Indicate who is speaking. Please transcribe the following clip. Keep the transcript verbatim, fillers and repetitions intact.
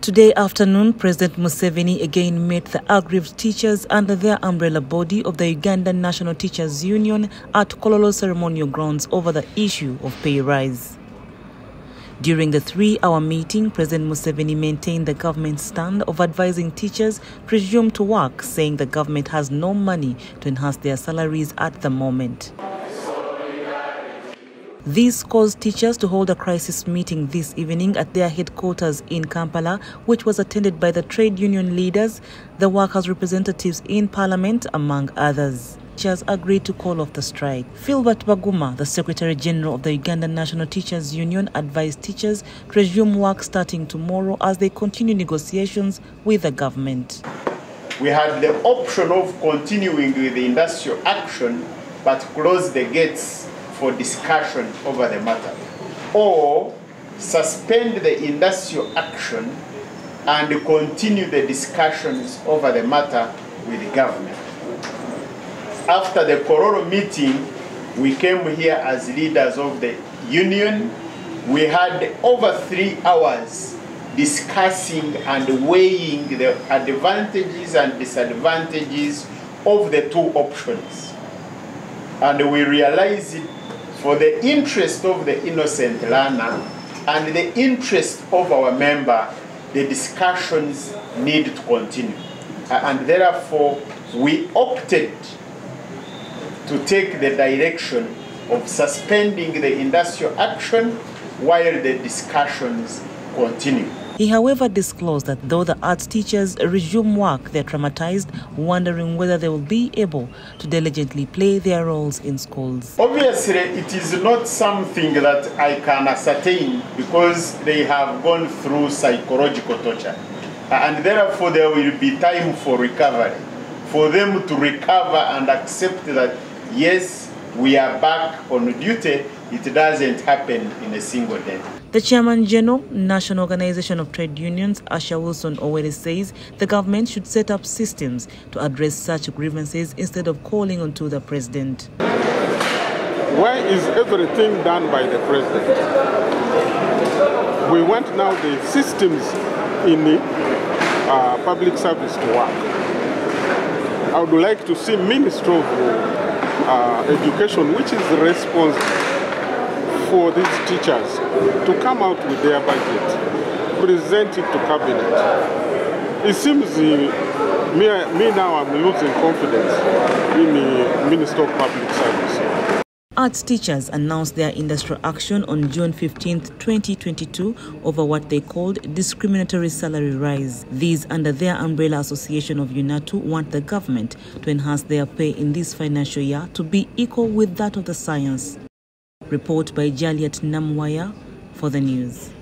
Speaker 1: Today afternoon, President Museveni again met the aggrieved teachers under their umbrella body of the Ugandan National Teachers Union at Kololo Ceremonial Grounds over the issue of pay rise. During the three-hour meeting, President Museveni maintained the government's stand of advising teachers to resume to work, saying the government has no money to enhance their salaries at the moment. This caused teachers to hold a crisis meeting this evening at their headquarters in Kampala, which was attended by the trade union leaders, the workers' representatives in Parliament, among others. Teachers agreed to call off the strike. Philbert Baguma, the Secretary General of the Ugandan National Teachers Union, advised teachers to resume work starting tomorrow as they continue negotiations with the government.
Speaker 2: We had the option of continuing with the industrial action but close the gates for discussion over the matter, or suspend the industrial action and continue the discussions over the matter with the government. After the Kololo meeting, we came here as leaders of the union. We had over three hours discussing and weighing the advantages and disadvantages of the two options. And we realized it, for the interest of the innocent learner and the interest of our member, the discussions need to continue. And therefore, we opted to take the direction of suspending the industrial action while the discussions continue.
Speaker 1: He, however, disclosed that though the arts teachers resume work, they're traumatized, wondering whether they will be able to diligently play their roles in schools.
Speaker 2: Obviously, it is not something that I can ascertain because they have gone through psychological torture. And therefore, there will be time for recovery, for them to recover and accept that, yes, we are back on duty. It doesn't happen in a single day.
Speaker 1: The Chairman General, National Organization of Trade Unions, Asha Wilson Oweri, says the government should set up systems to address such grievances instead of calling on to the president.
Speaker 3: Why is everything done by the president? We want now the systems in the uh, public service to work. I would like to see Ministry of uh, Education, which is responsible for these teachers, to come out with their budget, present it to cabinet. It seems uh, me, me now I'm losing confidence in the Minister of Public Service.
Speaker 1: Arts teachers announced their industrial action on June fifteenth, twenty twenty-two over what they called discriminatory salary rise. These, under their umbrella association of UNATU, want the government to enhance their pay in this financial year to be equal with that of the science. Report by Jaliat Namwaya for the news.